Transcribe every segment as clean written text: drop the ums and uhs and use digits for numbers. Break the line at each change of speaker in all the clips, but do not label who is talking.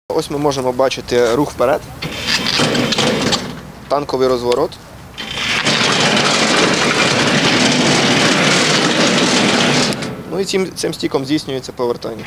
Ось ми можемо бачити рух вперед, танковий розворот. Ну і цим стіком здійснюється повертання.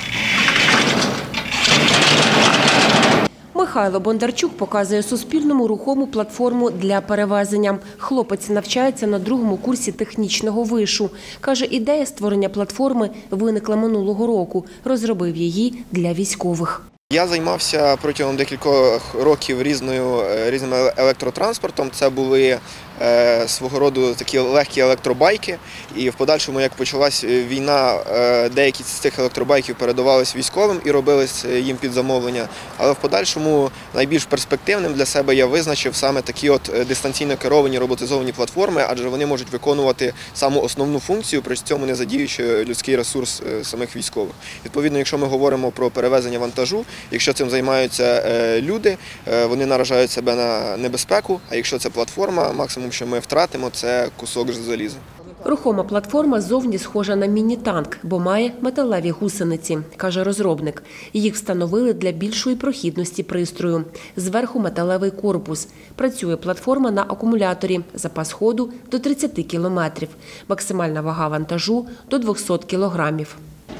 Михайло Бондарчук показує Суспільному рухому платформу для перевезення. Хлопець навчається на другому курсі технічного вишу. Каже, ідея створення платформи виникла минулого року. Розробив її для військових.
Я займався протягом декількох років різним електротранспортом. Це були свого роду такі легкі електробайки. І в подальшому, як почалась війна, деякі з цих електробайків передавались військовим і робились їм під замовлення. Але в подальшому найбільш перспективним для себе я визначив саме такі дистанційно керовані роботизовані платформи, адже вони можуть виконувати саму основну функцію, при цьому не задіючи людський ресурс самих військових. Відповідно, якщо ми говоримо про перевезення вантажу, якщо цим займаються люди, вони наражають себе на небезпеку, а якщо це платформа, максимум, що ми втратимо, це кусок заліза.
Рухома платформа зовні схожа на міні-танк, бо має металеві гусениці, каже розробник. Їх встановили для більшої прохідності пристрою. Зверху металевий корпус. Працює платформа на акумуляторі. Запас ходу – до 30 кілометрів. Максимальна вага вантажу – до 200 кілограмів.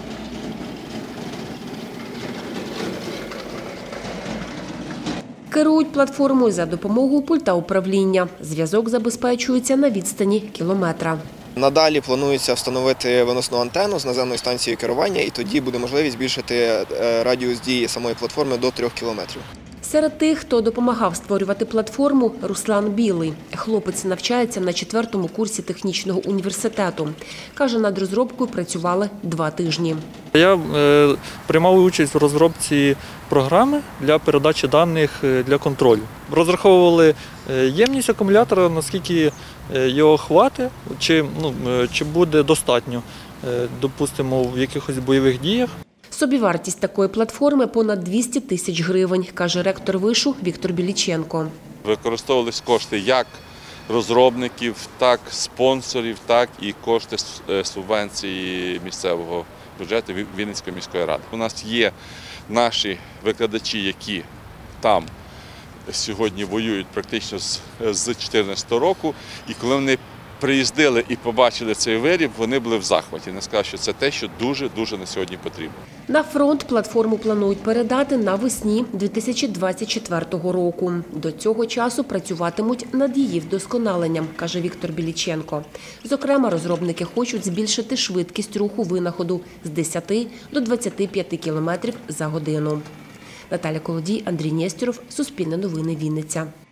Керують платформою за допомогою пульта управління. Зв'язок забезпечується на відстані кілометра.
Надалі планується встановити виносну антенну з наземної станції керування, і тоді буде можливість збільшити радіус дії самої платформи до 3 кілометрів.
Серед тих, хто допомагав створювати платформу – Руслан Білий. Хлопець навчається на 4-му курсі технічного університету. Каже, над розробкою працювали 2 тижні.
Я приймав участь в розробці програми для передачі даних для контролю. Розраховували ємність акумулятора, наскільки його хватить, чи буде достатньо, допустимо, в якихось бойових діях.
Собівартість такої платформи – понад 200 тисяч гривень, каже ректор вишу Віктор Біліченко.
Використовувались кошти як розробників, так спонсорів, так і кошти субвенції місцевого бюджету Вінницької міської ради. У нас є наші викладачі, які там сьогодні воюють практично з 2014 року, і коли вони приїздили і побачили цей виріб, вони були в захваті. Вони сказали, що це те, що дуже на сьогодні потрібно.
На фронт платформу планують передати навесні 2024 року. До цього часу працюватимуть над її вдосконаленням, каже Віктор Біліченко. Зокрема, розробники хочуть збільшити швидкість руху винаходу з 10 до 25 кілометрів за годину. Наталя Колодій, Андрій Нєстєров, Суспільне новини, Вінниця.